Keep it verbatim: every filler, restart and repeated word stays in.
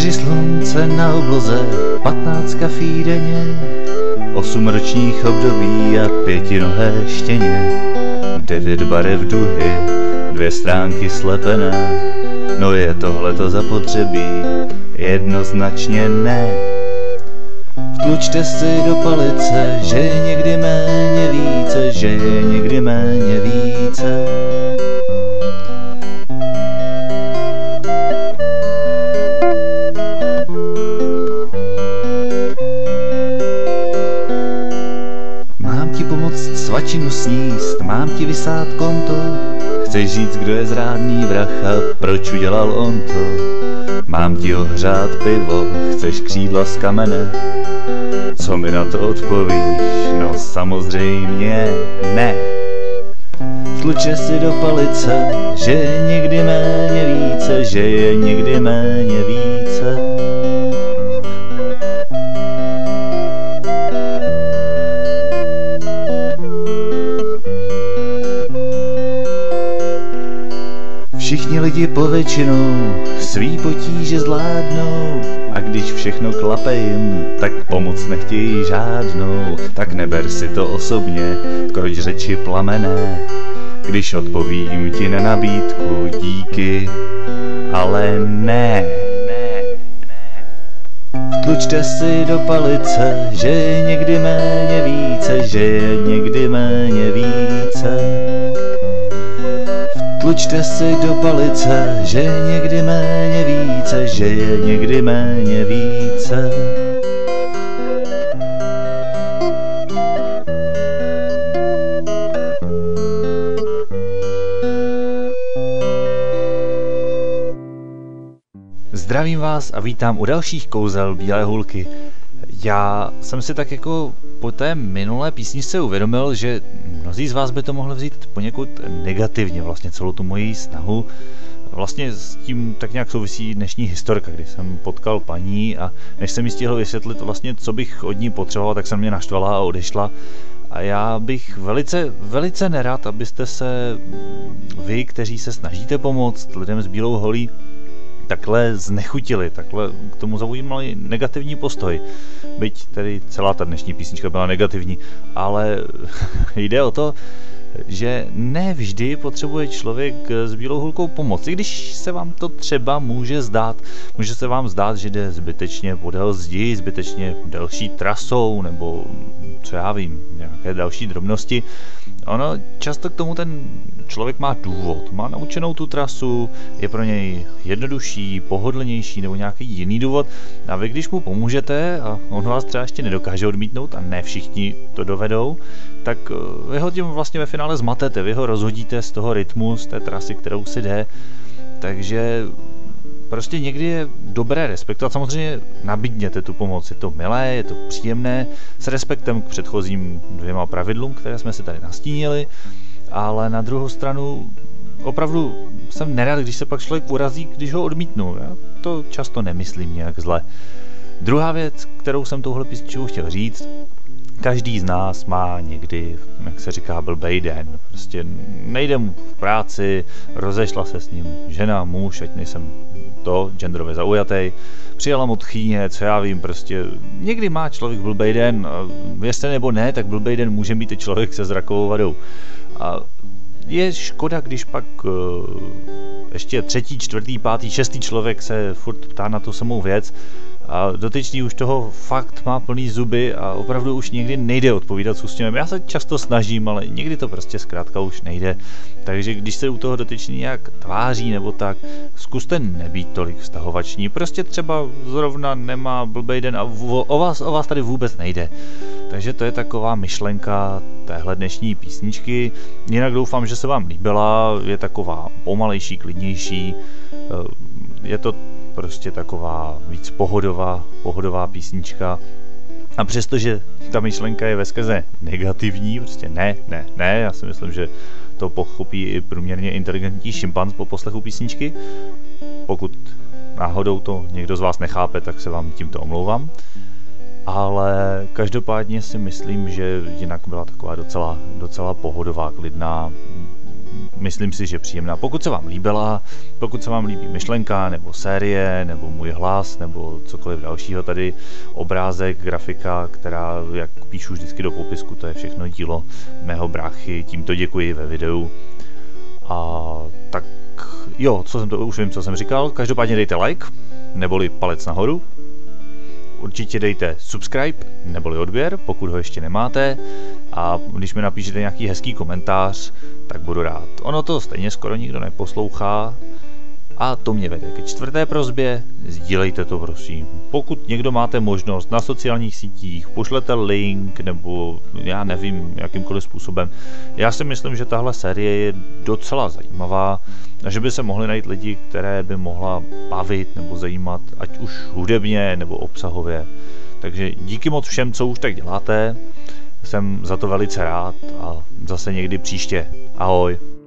Čtyři slunce na obloze, patnáct kafí denně, osm ročních období a pětinohé štěně. Devět barev duhy, dvě stránky slepené, no je tohleto zapotřebí, jednoznačně ne. Vtlučte si do palice, že je někdy méně více, že je někdy méně více. Mám ti pomoct svačinu sníst, mám ti vysát konto, chceš říct, kdo je zrádný vrah a proč udělal on to. Mám ti ohřát pivo, chceš křídla z kamene, co mi na to odpovíš? No samozřejmě ne. Tluče si do palice, že je někdy méně více, že je někdy méně více. Všichni lidi povětšinou svý potíže zvládnou, a když všechno klape jim, tak pomoc nechtějí žádnou. Tak neber si to osobně, kroč řeči plamené, když odpovím ti na nabídku díky, ale ne. Vtlučte si do palice, že je někdy méně více, že je někdy méně více. Tlučte si do palice, že je někdy méně více, že je někdy méně více. Zdravím vás a vítám u dalších kouzel Bílé hůlky. Já jsem si tak jako po té minulé písničce uvědomil, že mnozí z vás by to mohli vzít poněkud negativně, vlastně celou tu moji snahu. Vlastně s tím tak nějak souvisí dnešní historka, kdy jsem potkal paní a než jsem jí stihl vysvětlit vlastně, co bych od ní potřeboval, tak jsem mě naštvala a odešla. A já bych velice, velice nerad, abyste se vy, kteří se snažíte pomoct lidem s bílou holí, takhle znechutili, takhle k tomu zaujímali negativní postoj. Byť tedy celá ta dnešní písnička byla negativní, ale jde o to, že ne vždy potřebuje člověk s bílou hůlkou pomoct. I když se vám to třeba může zdát, může se vám zdát, že jde zbytečně podél zdi, zbytečně delší trasou, nebo co já vím, nějaké další drobnosti. Ono často k tomu ten člověk má důvod, má naučenou tu trasu, je pro něj jednodušší, pohodlnější nebo nějaký jiný důvod a vy když mu pomůžete a on vás třeba ještě nedokáže odmítnout a ne všichni to dovedou, tak vy ho tím vlastně ve finále zmatete, vy ho rozhodíte z toho rytmu, z té trasy, kterou si jde, takže prostě někdy je dobré respektovat, samozřejmě nabídněte tu pomoc, je to milé, je to příjemné, s respektem k předchozím dvěma pravidlům, které jsme si tady nastínili, ale na druhou stranu opravdu jsem nerad, když se pak člověk urazí, když ho odmítnu, já to často nemyslím nějak zle. Druhá věc, kterou jsem touhle písničkou chtěl říct, každý z nás má někdy, jak se říká, blbej den. Prostě nejde mu v práci, rozešla se s ním žena, muž, ať nejsem to genderově zaujatý, přijela mu tchýně, co já vím, prostě někdy má člověk blbej den, věřte nebo ne, tak blbej den může mít i člověk se zrakovou vadou. A je škoda, když pak uh, ještě třetí, čtvrtý, pátý, šestý člověk se furt ptá na tu samou věc a dotyčný už toho fakt má plný zuby a opravdu už někdy nejde odpovídat s úsměvem. Já se často snažím, ale někdy to prostě zkrátka už nejde. Takže když se u toho dotyčný nějak tváří nebo tak, zkuste nebýt tolik vztahovační. Prostě třeba zrovna nemá blbej den a o vás, o vás tady vůbec nejde. Takže to je taková myšlenka téhle dnešní písničky. Jinak doufám, že se vám líbila, je taková pomalejší, klidnější. Je to prostě taková víc pohodová, pohodová písnička. A přestože ta myšlenka je veskrze negativní, prostě ne, ne, ne, já si myslím, že to pochopí i průměrně inteligentní šimpanz po poslechu písničky. Pokud náhodou to někdo z vás nechápe, tak se vám tímto omlouvám. Ale každopádně si myslím, že jinak byla taková docela, docela pohodová, klidná. myslím si, že příjemná. Pokud se vám líbila, pokud se vám líbí myšlenka, nebo série, nebo můj hlas, nebo cokoliv dalšího tady, obrázek, grafika, která, jak píšu vždycky do popisku, to je všechno dílo mého bráchy, tímto děkuji ve videu. A tak jo, co jsem to, už vím, co jsem říkal, každopádně dejte like, neboli palec nahoru. Určitě dejte subscribe, neboli odběr, pokud ho ještě nemáte. A když mi napíšete nějaký hezký komentář, tak budu rád. Ono to stejně skoro nikdo neposlouchá. A to mě vede ke čtvrté prosbě, sdílejte to prosím. Pokud někdo máte možnost na sociálních sítích, pošlete link, nebo já nevím, jakýmkoliv způsobem. Já si myslím, že tahle série je docela zajímavá, a že by se mohli najít lidi, které by mohla bavit nebo zajímat, ať už hudebně nebo obsahově. Takže díky moc všem, co už tak děláte, jsem za to velice rád a zase někdy příště. Ahoj.